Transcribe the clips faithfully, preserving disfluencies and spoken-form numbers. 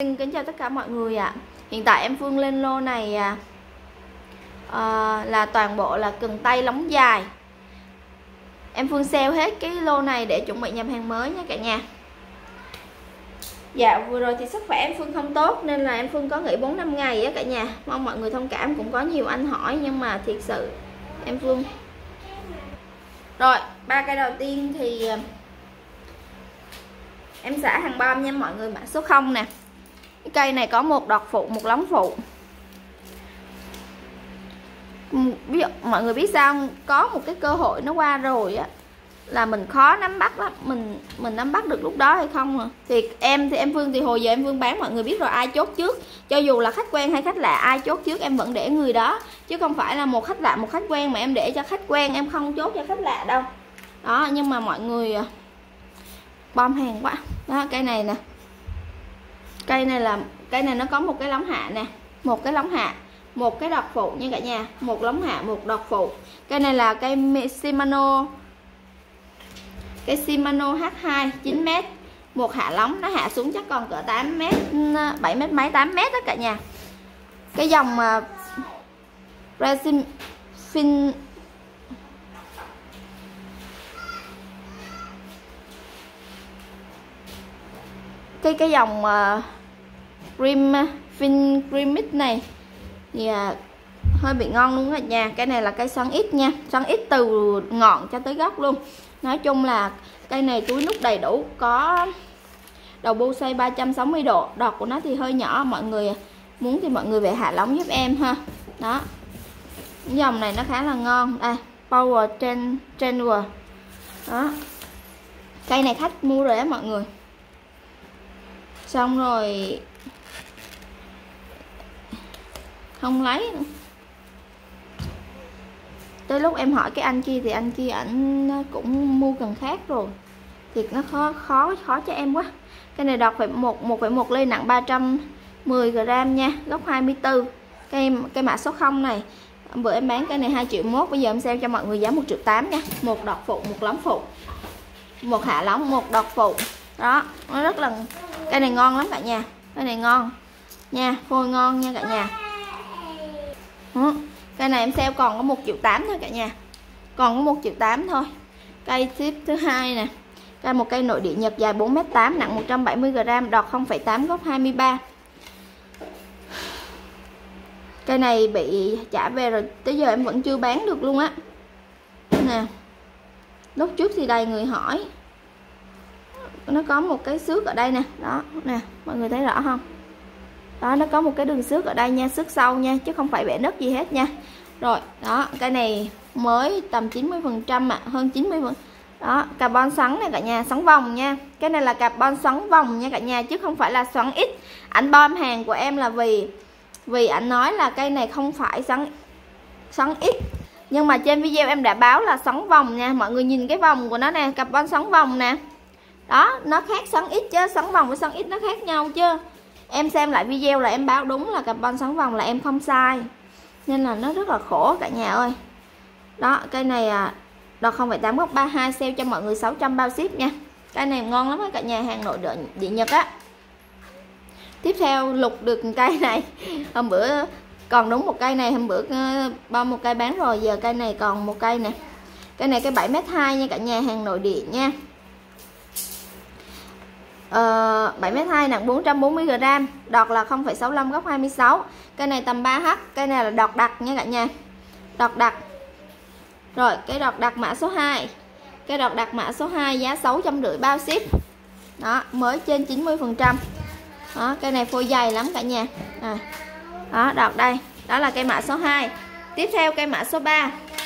Xin kính chào tất cả mọi người ạ. À. Hiện tại em Phương lên lô này à, à, là toàn bộ là cần tay lóng dài. Em Phương sale hết cái lô này để chuẩn bị nhập hàng mới nha cả nhà. Dạ vừa rồi thì sức khỏe em Phương không tốt nên là em Phương có nghỉ bốn năm ngày á cả nhà. Mong mọi người thông cảm, cũng có nhiều anh hỏi nhưng mà thiệt sự em Phương. Rồi, ba cây đầu tiên thì em xả hàng bom nha mọi người, mã số không nè. Cái cây này có một đọt phụ, một lóng phụ. Ví dụ, mọi người biết sao không? Có một cái cơ hội nó qua rồi á là mình khó nắm bắt lắm, mình mình nắm bắt được lúc đó hay không à. Thì em thì em Phương thì hồi giờ em Phương bán mọi người biết rồi, ai chốt trước, cho dù là khách quen hay khách lạ, ai chốt trước em vẫn để người đó, chứ không phải là một khách lạ một khách quen mà em để cho khách quen em không chốt cho khách lạ đâu. Đó, nhưng mà mọi người bom hàng quá. Đó, cây này nè. Cây này là cây này nó có một cái lóng hạ nè, một cái lóng hạ, một cái đọt phụ nha cả nhà, một lóng hạ, một đọt phụ. Cây này là cây Shimano, cây Shimano H hai chín mét, một hạ lóng, nó hạ xuống chắc còn cỡ tám mét, bảy mét mấy, tám mét đó cả nhà. Cái dòng uh, Resin Fin cái cái dòng uh, Rim Fin Grimit này thì uh, hơi bị ngon luôn cả nhà. Cái này là cây xoắn ít nha, xoắn ít từ ngọn cho tới gốc luôn. Nói chung là cây này túi nút đầy đủ, có đầu bu xoay ba trăm sáu mươi độ, đọt của nó thì hơi nhỏ, mọi người muốn thì mọi người về hạ lóng giúp em ha. Đó, dòng này nó khá là ngon. Đây, Power Trend Trendwell. Đó, cây này khách mua rồi á mọi người. Xong rồi không lấy nữa. Tới lúc em hỏi cái anh kia thì anh kia ảnh cũng mua cần khác rồi, thiệt nó khó khó khó cho em quá. Cái này đọt phải một một phẩy một ly, nặng ba trăm mười gam nha, gốc hai mươi tư. Cây cây mã số không này bữa em bán cái này hai triệu mốt, bây giờ em sale cho mọi người giá một triệu tám nha. Một đọt phụ, một lóng phụ, một hạ lóng, một đọt phụ. Đó, nó rất là, cây này ngon lắm cả nhà, cây này ngon nha, phôi ngon nha cả nhà. Đó. Cây này em sale còn có một triệu tám thôi cả nhà, còn có một triệu tám thôi. Cây tiếp thứ hai nè, cây một cây nội địa Nhật dài bốn mét tám, nặng một trăm bảy mươi gam, đọt không phẩy tám, gốc hai mươi ba. Cây này bị trả về rồi, tới giờ em vẫn chưa bán được luôn á. Nè, lúc trước thì đầy người hỏi. Nó có một cái xước ở đây nè, đó nè, mọi người thấy rõ không? Đó, nó có một cái đường xước ở đây nha, xước sâu nha, chứ không phải bẻ nứt gì hết nha. Rồi, đó, cái này mới tầm chín mươi phần trăm ạ, à, hơn chín mươi phần trăm. Đó, carbon xoắn này cả nhà, xoắn vòng nha. Cái này là carbon xoắn vòng nha cả nhà, chứ không phải là xoắn ít. Anh bom hàng của em là vì vì anh nói là cây này không phải xoắn xoắn ít. Nhưng mà trên video em đã báo là xoắn vòng nha. Mọi người nhìn cái vòng của nó nè, carbon xoắn vòng nè. Đó, nó khác xoắn ít chứ, xoắn vòng với xoắn ít nó khác nhau chứ. Em xem lại video là em báo đúng là carbon xoắn vòng, là em không sai. Nên là nó rất là khổ cả nhà ơi. Đó, cây này à, đọt không phẩy tám, gốc ba mươi hai, sale cho mọi người sáu trăm bao ship nha. Cây này ngon lắm cả nhà, hàng nội địa, địa Nhật á. Tiếp theo lục được cây này. Hôm bữa còn đúng một cây này, hôm bữa bao một cây bán rồi, giờ cây này còn một cây nè. Cây này cây bảy mét hai nha cả nhà, hàng nội địa nha. Uh, bảy mét hai, nặng bốn trăm bốn mươi gam, đọt là không phẩy sáu mươi lăm, gốc hai mươi sáu. Cây này tầm ba H, cây này là đọt đặc nha cả nhà, đọt đặc. Rồi, cái đọt đặc mã số hai, cái đọt đặc mã số hai giá sáu trăm rưỡi bao ship. Đó, mới trên chín mươi phần trăm. Đó, cây này phôi dày lắm cả nhà. À, đó, đọt đây, đó là cây mã số hai. Tiếp theo cây mã số ba.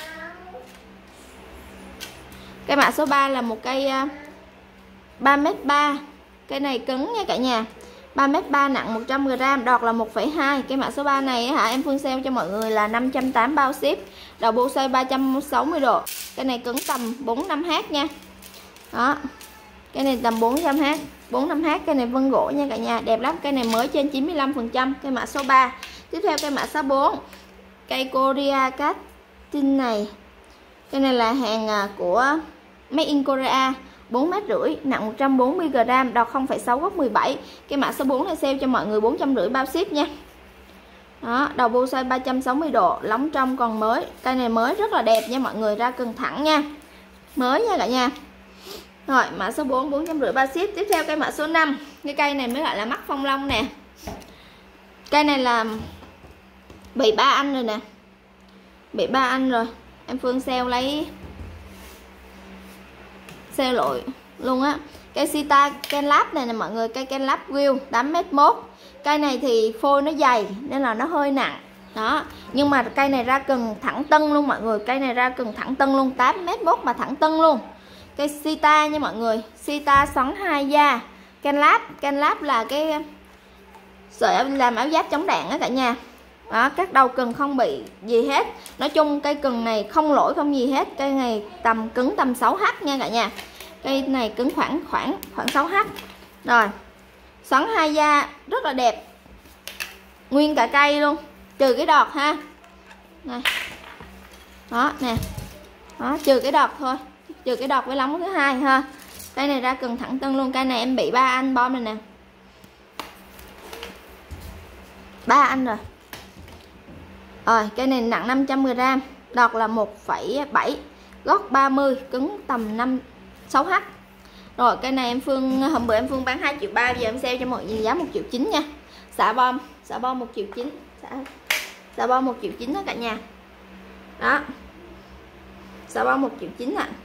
Cây mã số ba là một cây uh, ba mét ba. Cây này cứng nha cả nhà, ba mét ba, nặng một trăm gam, đọt là một phẩy hai. Cái mã số ba này hả, em Phương sale cho mọi người là năm trăm tám mươi bao ship, đầu bu xoay ba trăm sáu mươi độ. Cái này cứng tầm bốn năm H nha. Đó, cái này tầm bốn trăm H, bốn năm H. Cái này vân gỗ nha cả nhà, đẹp lắm. Cái này mới trên chín mươi lăm phần trăm. Cái mã số ba. Tiếp theo cây mã số bốn, cây Korea Casting này. Cái này là hàng của Made in Korea, bốn mét rưỡi, nặng một trăm bốn mươi gam, đọt không phẩy sáu góc mười bảy. Cái mã số bốn này sale cho mọi người bốn trăm rưỡi bao ship nha. Đó, đầu bu xoay ba trăm sáu mươi độ, lóng trong còn mới. Cây này mới rất là đẹp nha mọi người, ra cần thẳng nha. Mới nha cả nhà. Rồi, mã số bốn bốn trăm rưỡi bao ship. Tiếp theo cây mã số năm. Cái cây này mới gọi là mắt phong long nè. Cây này là bị ba anh rồi nè. Bị ba anh rồi. Em Phương sale lấy sale lội luôn á. Cây Sita Kenlab này nè mọi người, cây Kenlab Wheel tám mét mốt. Cây này thì phôi nó dày nên là nó hơi nặng. Đó, nhưng mà cây này ra cần thẳng tân luôn mọi người, cây này ra cần thẳng tân luôn, tám mét mốt mà thẳng tân luôn. Cây Sita nha mọi người, Sita xoắn hai da. Kenlab, Kenlab là cái sợi làm áo giáp chống đạn á cả nhà. Đó, các đầu cần không bị gì hết. Nói chung cây cần này không lỗi không gì hết. Cây này tầm cứng tầm sáu H nha cả nhà. Cây này cứng khoảng khoảng khoảng sáu H. Rồi. Xoắn hai da rất là đẹp. Nguyên cả cây luôn, trừ cái đọt ha. Này. Đó nè. Đó, trừ cái đọt thôi. Trừ cái đọt với lóng thứ hai ha. Cây này ra cần thẳng tân luôn, cây này em bị ba anh bom này nè. ba anh rồi. Rồi, cây này nặng năm trăm gam, đọt là một phẩy bảy, gót ba mươi, cứng tầm năm sáu H. Rồi, cây này em Phương hôm bữa em Phương bán hai triệu ba, giờ em sale cho mọi người giá một triệu chín nha. Xả bom, xả bom một triệu chín, xả xả bom một triệu chín đó cả nhà. Đó. Xả bom một triệu chín ạ.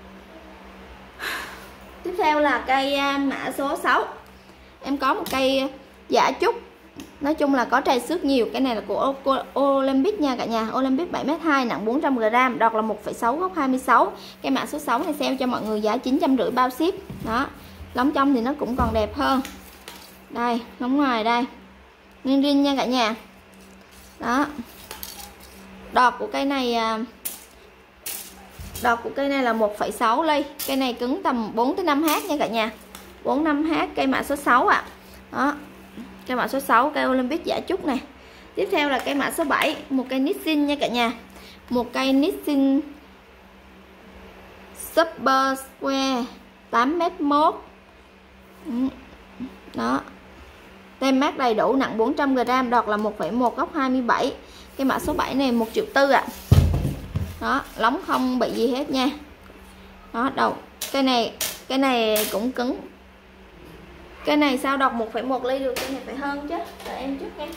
Tiếp theo là cây mã số sáu. Em có một cây giả trúc. Nói chung là có trầy xước nhiều. Cái này là của Olympic nha cả nhà. Olympic bảy mét hai, nặng bốn trăm gam, đọt là một phẩy sáu góc hai mươi sáu. Cái mã số sáu này sale cho mọi người giá chín trăm rưỡi bao ship. Đó. Lóng trong thì nó cũng còn đẹp hơn. Đây, lóng ngoài đây. Nguyên rin nha cả nhà. Đó. Đọt của cây này Đọt của cây này là một phẩy sáu ly. Cây này cứng tầm bốn tới năm H nha cả nhà. bốn năm H, cây mã số sáu ạ. À. Đó. Cây mã số sáu, cây Olympic giả trúc này. Tiếp theo là cây mã số bảy, một cây Nissin nha cả nhà. Một cây Nissin Super Square tám mét mốt. Đó. Tem mát đầy đủ, nặng bốn trăm gam, đọt là một phẩy một góc hai mươi bảy. Cây mã số bảy này một triệu tư ạ. À. Đó, lóng không bị gì hết nha. Đó, đầu. Cây này, cây này cũng cứng. Cái này sao đọc một phẩy một ly được, cái này phải hơn chứ. Đợi em chút nha.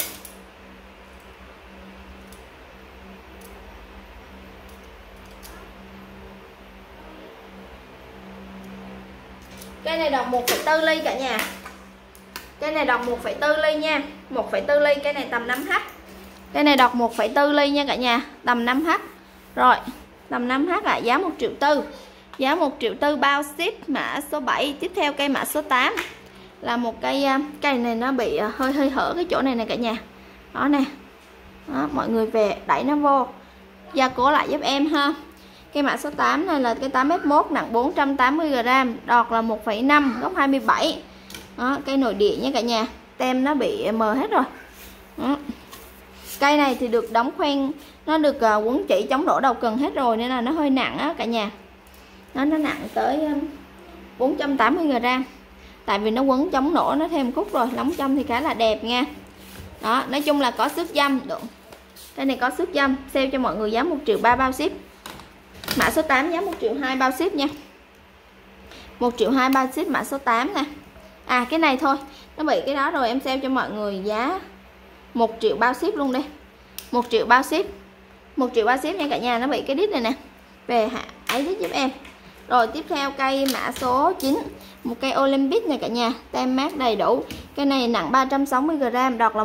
Cái này đọc một phẩy bốn ly cả nhà. Cái này đọc một phẩy bốn ly nha. một phẩy bốn ly, cái này tầm năm H. Cái này đọc một phẩy bốn ly nha cả nhà, tầm năm H. Rồi, tầm năm H ạ, à, giá một triệu tư. Giá một triệu tư bao ship mã số bảy. Tiếp theo cây mã số tám. Là một cây cây này nó bị hơi hơi hở cái chỗ này nè cả nhà. Đó nè. Đó, mọi người về đẩy nó vô, gia cố lại giúp em ha. Cây mã số tám này là cây tám mét mốt, nặng bốn trăm tám mươi gam, đọt là một phẩy năm, góc hai mươi bảy. Đó, cây nội địa nha cả nhà. Tem nó bị mờ hết rồi. Đó. Cây này thì được đóng khoen, nó được quấn chỉ chống đổ đầu cần hết rồi nên là nó hơi nặng á cả nhà. Nó nó nặng tới bốn trăm tám mươi gam. Tại vì nó quấn chống nổ nó thêm khúc rồi, lóng trong thì khá là đẹp nha. Đó, nói chung là có xước dăm được. Cái này có xước dăm, sale cho mọi người giá một triệu ba bao ship. Mã số tám giá một triệu hai bao ship nha. một triệu hai bao ship mã số tám nè. À cái này thôi, nó bị cái đó rồi, em sale cho mọi người giá một triệu bao ship luôn đi. một triệu bao ship. một triệu bao ship nha cả nhà, nó bị cái đít này nè. Về hạ ấy đít giúp em. Rồi tiếp theo cây mã số chín, một cây Olympic này cả nhà, tem mát đầy đủ. Cây này nặng ba trăm sáu mươi gam, đọt là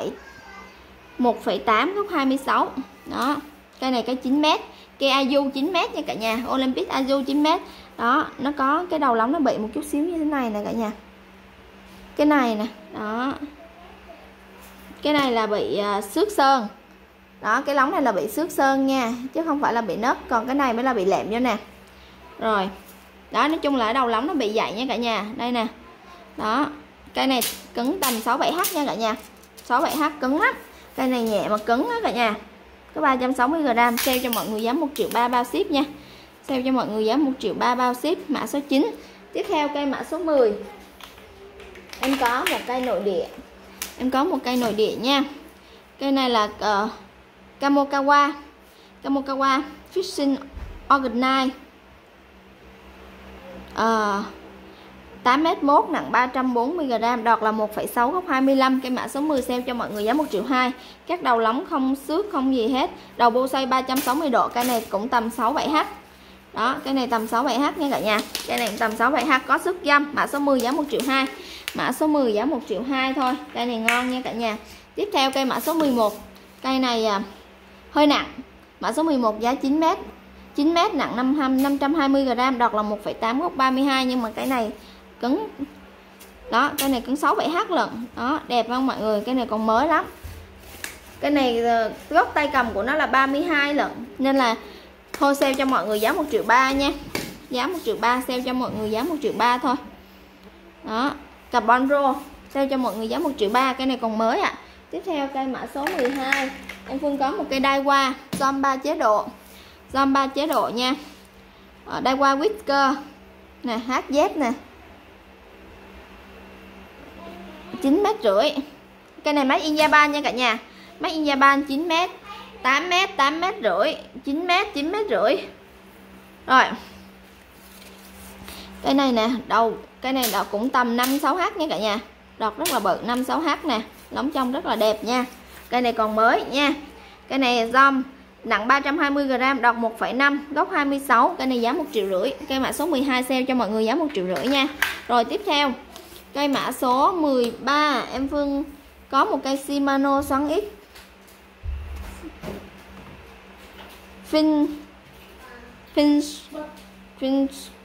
một phẩy tám góc hai mươi sáu. Đó, cây này cái chín mét, cây Azu chín mét nha cả nhà, Olympic Azu chín mét. Đó, nó có cái đầu lóng nó bị một chút xíu như thế này nè cả nhà. Cái này nè, đó. Cái này là bị uh, xước sơn. Đó, cái lóng này là bị xước sơn nha, chứ không phải là bị nứt, còn cái này mới là bị lẹm vô nè. Rồi. Đó, nói chung là ở đầu lóng nó bị dày nha cả nhà. Đây nè. Đó. Cây này cứng tầm sáu bảy H nha cả nhà. sáu bảy H cứng lắm. Cây này nhẹ mà cứng á cả nhà. Có ba trăm sáu mươi gam, sale cho mọi người giá một triệu ba bao ship nha. sale cho mọi người giá một triệu ba bao ship, mã số chín. Tiếp theo cây mã số mười. Em có một cây nội địa. Em có một cây nội địa nha. Cây này là uh, Kamokawa. Kamokawa Fishing Organize. Uh, tám mét một, nặng ba trăm bốn mươi gam, đọt là một phẩy sáu góc hai mươi lăm. Cây mã số mười sale cho mọi người giá một triệu hai. Các đầu lóng không xước không gì hết. Đầu bô xoay ba trăm sáu mươi độ, cây này cũng tầm sáu bảy h. Đó, cái này tầm sáu bảy h nha cả nhà. Cái này tầm sáu bảy h, có sức dăm. Mã số mười giá một triệu hai. Mã số mười giá một triệu hai thôi. Cây này ngon nha cả nhà. Tiếp theo cây mã số mười một. Cây này à, hơi nặng. Mã số mười một giá chín mét. chín mét nặng năm trăm hai mươi gam, đọt là một phẩy tám góc ba mươi hai, nhưng mà cái này cứng. Đó, cái này cứng sáu bảy h lận. Đó, đẹp không mọi người? Cái này còn mới lắm. Cái này góc tay cầm của nó là ba mươi hai lận, nên là thôi sale cho mọi người giá một triệu ba nha. Giá một triệu ba, sale cho mọi người giá một triệu ba thôi. Đó, carbon roll sale cho mọi người giá một triệu ba, cái này còn mới ạ. À. Tiếp theo cây mã số mười hai. Em Phương có một cây Daiwa Zom ba chế độ. Zom ba chế độ nha. Ở Daiwa Whisker nè, hát dét nè. chín mét rưỡi. Cây này made in Japan nha cả nhà. Made in Japan chín mét, tám mét, tám mét rưỡi, chín mét, chín mét rưỡi. Rồi. Cái này nè, đầu cái này đầu cũng tầm năm sáu h nha cả nhà. Đọt rất là bự, năm sáu h nè, lóng trong rất là đẹp nha. Cây này còn mới nha. Cây này Zom nặng ba trăm hai mươi gam, đọt một phẩy năm, góc hai mươi sáu. Cây này giá một triệu rưỡi. Cây mã số mười hai sale cho mọi người giá một triệu rưỡi nha. Rồi tiếp theo cây mã số mười ba. Em Phương có một cây Shimano xoắn X Fin Fin Fin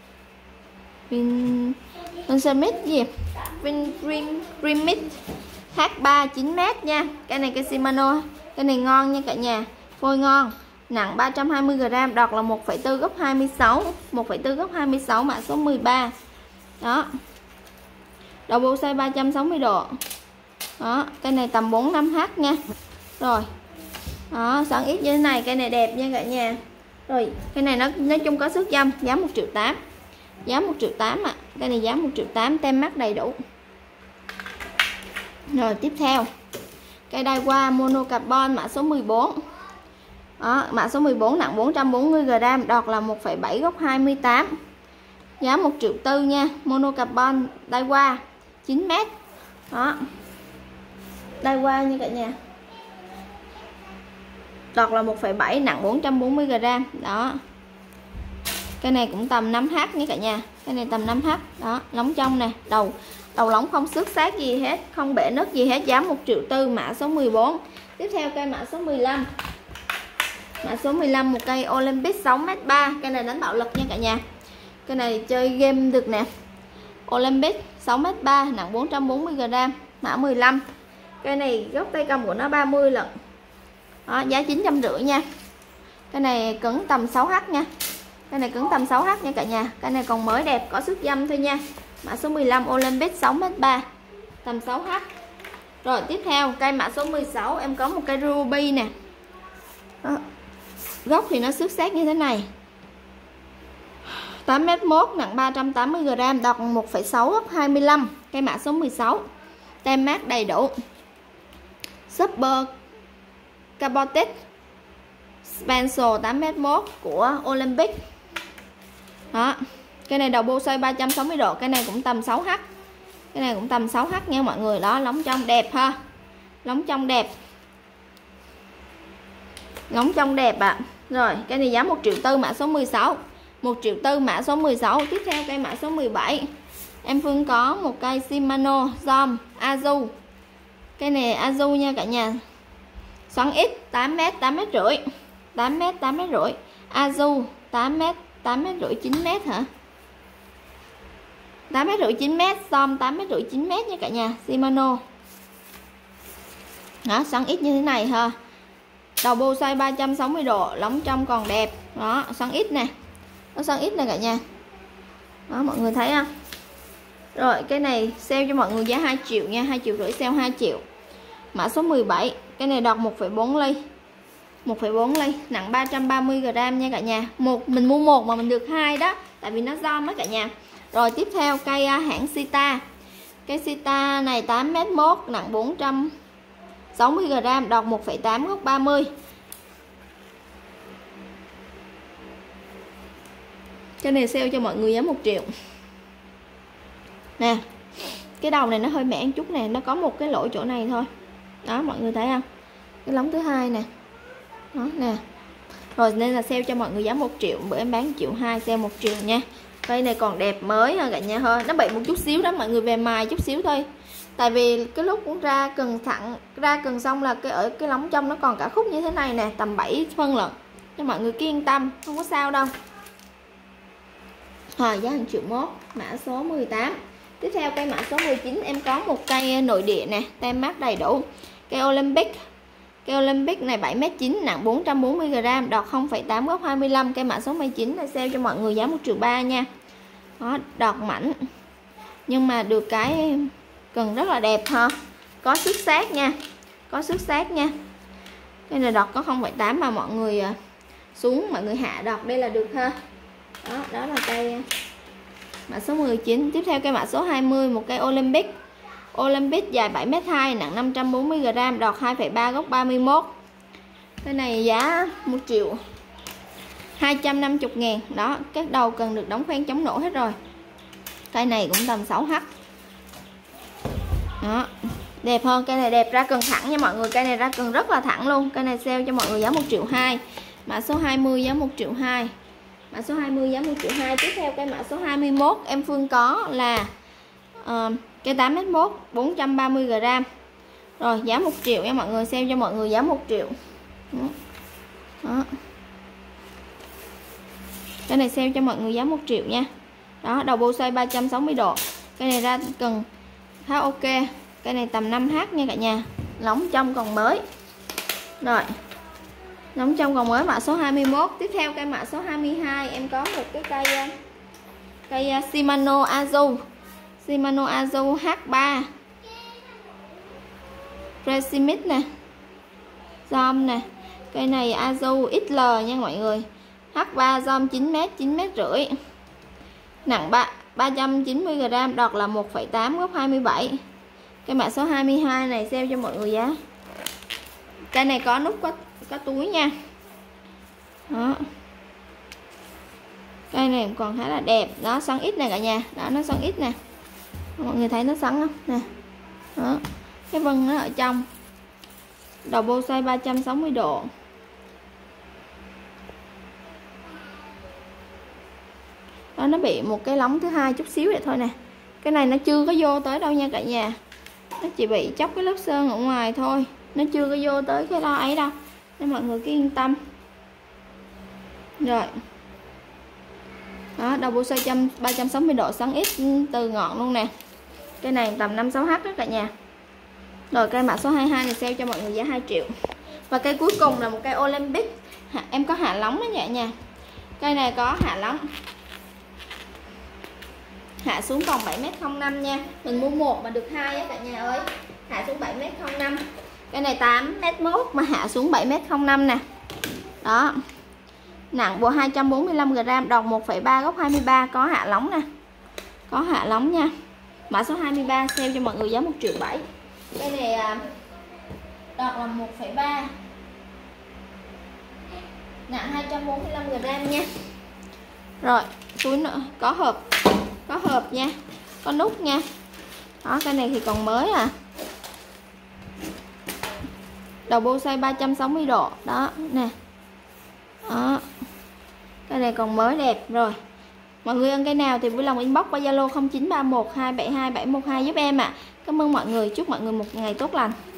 Fin Fin gì? Fin Dream Dreamit H ba chín mét nha. Cái này cây Shimano. Cái này ngon nha cả nhà. Phôi ngon. Nặng ba trăm hai mươi gam, đọt là một phẩy bốn góc hai mươi sáu, một phẩy bốn góc hai mươi sáu, mã số mười ba. Đó. Đầu bô xoay ba trăm sáu mươi độ. Đó, cái này tầm bốn năm h nha. Rồi. Đó, xoắn ít như thế này, cây này đẹp nha cả nhà. Rồi, cái này nó nói chung có sức dăm, giá một triệu tám. Giá một triệu tám ạ. À. Cái này giá một triệu tám, tem mác đầy đủ. Rồi tiếp theo. Cây Daiwa Mono Carbon mã số mười bốn. Đó, mã số mười bốn nặng bốn trăm bốn mươi gam, đọt là một phẩy bảy góc hai mươi tám. Giá một triệu tư nha. Mono Carbon Daiwa chín mét. Đó. Daiwa nha cả nhà. Đọt là một phẩy bảy, nặng bốn trăm bốn mươi gam. Đó. Cái này cũng tầm năm h nha cả nhà. Cái này tầm năm h. Đó, lóng trong nè, đầu đầu lóng không xước xác gì hết, không bể nứt gì hết, giá một triệu tư, mã số mười bốn. Tiếp theo cây mã số mười lăm. Mã số mười lăm một cây Olympic sáu mét ba. Cây này đánh bạo lực nha cả nhà. Cây này chơi game được nè. Olympic sáu mét ba, nặng bốn trăm bốn mươi gam, mã mười lăm. Cây này góc tay cầm của nó ba mươi lận. Đó, giá chín trăm rưỡi nha. Cái này cứng tầm sáu h nha. Cái này cứng tầm sáu h nha cả nhà. Cái này còn mới đẹp, có sức dăm thôi nha. Mã số mười lăm Olympic sáu mét ba, tầm sáu h. Rồi tiếp theo cây mã số mười sáu. Em có một cây Ruby nè. Đó. Góc thì nó xước xác như thế này. tám mét một, nặng ba trăm tám mươi gam, đọt một phẩy sáu góc hai mươi lăm. Cây mã số mười sáu. Tem mác đầy đủ. Super Cabotage Pencil tám mét một của Olympic. Đó. Cái này đầu bô xoay ba trăm sáu mươi độ. Cái này cũng tầm sáu h. Cái này cũng tầm sáu h nha mọi người. Đó, lóng trong đẹp ha. Lóng trong đẹp. Lóng trong đẹp ạ. À. Rồi, cái này giá một triệu tư, mã số mười sáu. một triệu tư, mã số mười sáu. Tiếp theo cây mã số mười bảy. Em Phương có một cây Shimano Zom Azu. Cây này Azu nha cả nhà. Xoắn X tám mét, tám mét rưỡi. tám mét, tám mét rưỡi. Azu tám mét, tám mét rưỡi, chín mét hả? tám mét rưỡi, chín mét. Zom tám mét rưỡi, chín mét nha cả nhà. Shimano. Đó, xoắn X như thế này ha. Đầu bô xoay ba trăm sáu mươi độ, lóng trong còn đẹp. Đó, xoắn X nè. Nó xoắn X nè cả nhà. Đó, mọi người thấy không? Rồi, cái này sale cho mọi người giá hai triệu nha, hai triệu rưỡi, sale hai triệu. Mã số mười bảy. Cái này đọt một phẩy bốn ly. một phẩy bốn ly, nặng ba trăm ba mươi gam nha cả nhà. Một mình mua một mà mình được hai đó, tại vì nó gom đó cả nhà. Rồi tiếp theo cây hãng Sita. Cây Sita này tám mét mốt, nặng bốn trăm sáu mươi gam, đọt một phẩy tám gốc ba mươi. Cái này sale cho mọi người giá một triệu. Nè, cái đầu này nó hơi mẻ một chút nè, nó có một cái lỗ chỗ này thôi. Đó mọi người thấy không? Cái lóng thứ hai nè. Đó nè. Rồi nên là sale cho mọi người giá một triệu, bữa em bán một triệu hai, sale một triệu nha. Cây này còn đẹp mới hơn cả nhà hơn. Nó bị một chút xíu đó mọi người, về mài chút xíu thôi. Tại vì cái lúc cũng ra cần thẳng, ra cần xong là cái ở cái lóng trong nó còn cả khúc như thế này nè, tầm bảy phân lận. Cho mọi người cứ yên tâm, không có sao đâu. Rồi giá một triệu mốt, mã số mười tám. Tiếp theo cây mã số mười chín em có một cây nội địa nè, tem mát đầy đủ. Cây Olympic. Cây Olympic này bảy mét chín, nặng bốn trăm bốn mươi gam, đọt không phẩy tám gốc hai mươi lăm. Cây mã số mười chín này sale cho mọi người giá một triệu ba nha. Đó, đọt mảnh. Nhưng mà được cái cần rất là đẹp ha. Có xước sát nha. Có xước sát nha. Cái này đọt có không phẩy tám mà mọi người xuống, mọi người hạ đọt đây là được ha. Đó, đó là cây mã số mười chín. Tiếp theo cây mã số hai mươi, một cây Olympic. Olympic dài bảy mét hai, nặng năm trăm bốn mươi gam, đọt hai phẩy ba gốc ba mươi mốt. Cái này giá một triệu hai trăm năm mươi ngàn. Đó, các đầu cần được đóng khoen chống nổ hết rồi. Cây này cũng tầm sáu H. Đó, đẹp hơn. Cây này đẹp, ra cần thẳng nha mọi người. Cây này ra cần rất là thẳng luôn. Cây này sale cho mọi người giá một triệu hai. Mã số hai mươi giá một triệu hai. Mã số hai mươi giá một triệu hai. Tiếp theo cây mã số hai mươi mốt em Phương có là uh, cây tám mét mốt, bốn trăm ba mươi gam. Rồi giá một triệu nha mọi người, sale cho mọi người giá một triệu. Đó. Đó. Cái này sale cho mọi người giá một triệu nha. Đó, đầu bô xoay ba trăm sáu mươi độ. Cái này ra cần khá ok. Cái này tầm năm H nha cả nhà. Lóng trong còn mới. Rồi. Lóng trong còn mới, mã số hai mươi mốt. Tiếp theo cây mã số hai mươi hai em có một cái cây cây Shimano Azu. Shimano Azu H ba. Presimit nè. Zoom nè. Cây này Azu ích lờ nha mọi người. H ba zoom chín mét, chín mét rưỡi. Nặng ba trăm chín mươi gam, đọt là một phẩy tám gốc hai mươi bảy. Cái mã số hai mươi hai này sale cho mọi người giá. Cây này có nút có, có túi nha. Đó. Cây này còn khá là đẹp. Đó, xoắn ít nè cả nhà. Đó, nó xoắn ít nè. Mọi người thấy nó xoắn không? Nè. Đó. Cái vân nó ở trong. Đầu bô xoay ba trăm sáu mươi độ. Đó, nó bị một cái lóng thứ hai chút xíu vậy thôi nè. Cái này nó chưa có vô tới đâu nha cả nhà. Nó chỉ bị chóc cái lớp sơn ở ngoài thôi. Nó chưa có vô tới cái lo ấy đâu. Nên mọi người cứ yên tâm. Rồi. Đó, đầu bô xoay ba trăm sáu mươi độ, xoắn ít từ ngọn luôn nè. Cái này tầm năm sáu H đó cả nhà. Rồi cây mã số hai mươi hai này sale cho mọi người giá hai triệu. Và cây cuối cùng là một cây Olympic. Em có hạ lóng đó nha nha. Cây này có hạ lóng. Hạ xuống còn bảy mét không năm nha. Mình mua một mà được hai á cả nhà ơi. Hạ xuống bảy mét không năm. Cái này tám mét mốt mà hạ xuống bảy mét không năm nè. Đó. Nặng bộ hai trăm bốn mươi lăm gam, đọt một phẩy ba gốc hai mươi ba, có hạ lóng nè. Có hạ lóng nha. Mã số hai mươi ba sale cho mọi người giá một triệu bảy. Cái này đọt là một phẩy ba. Nặng hai trăm bốn mươi lăm gam nha. Rồi, túi nữa có hộp. Có hộp nha. Có nút nha. Đó, cái này thì còn mới à. Đầu bô xoay ba trăm sáu mươi độ. Đó, nè. Đó. Cái này còn mới đẹp rồi. Mọi người ơn cái nào thì vui lòng inbox qua Zalo không chín ba một hai bảy hai bảy một hai giúp em ạ. À. Cảm ơn mọi người, chúc mọi người một ngày tốt lành.